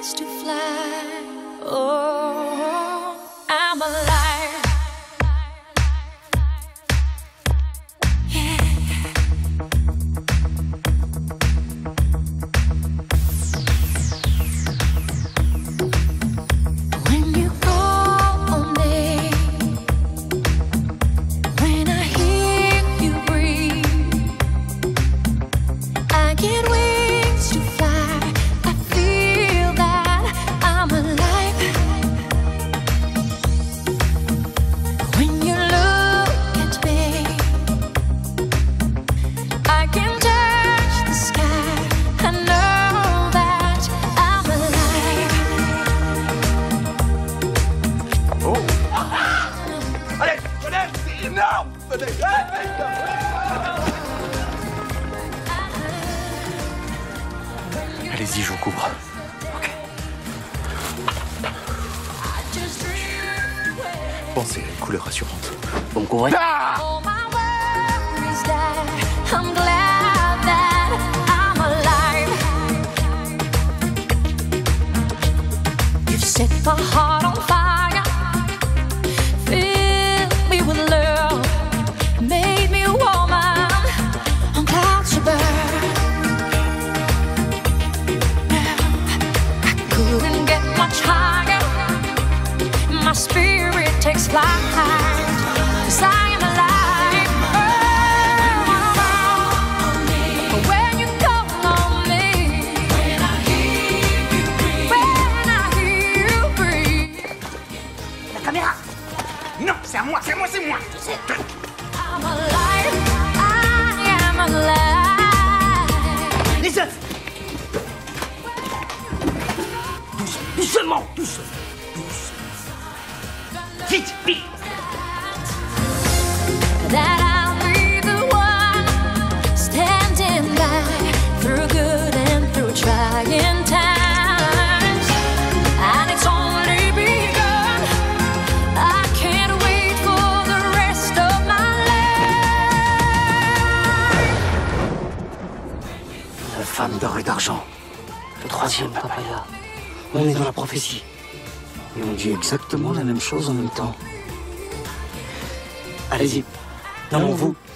wings to fly. Oh, I'm alive. Yeah. When you call on me, when I hear you breathe, I get wings to fly. I feel that I'm alive. When you look at me, I can touch the sky. I know that I'm alive. Allez, venez, c'est énorme. Venez, Allez-y, je vous couvre. Pensez à une couleur rassurante. Vous me couvrez? All my worries die. I'm glad that I'm alive. You've set my heart on fire, filled me with love, made me a woman on clouds above. Now I couldn't get much higher. My spirit takes flight. 'Cause I am alive. Oh, when you call on me, when I hear you breathe, la caméra. Non, c'est à moi, c'est à moi, c'est moi. I'm alive. I am alive. Les œufs. Doucement, doucement. Vite, vite. That I'll be the one standing by through good and through trying times. And it's only begun. I can't wait for the rest of my life. La femme d'or et d'argent. Le troisième papaya. On est dans la prophétie. Et on dit exactement la même chose en même temps. Allez-y. Non, vous.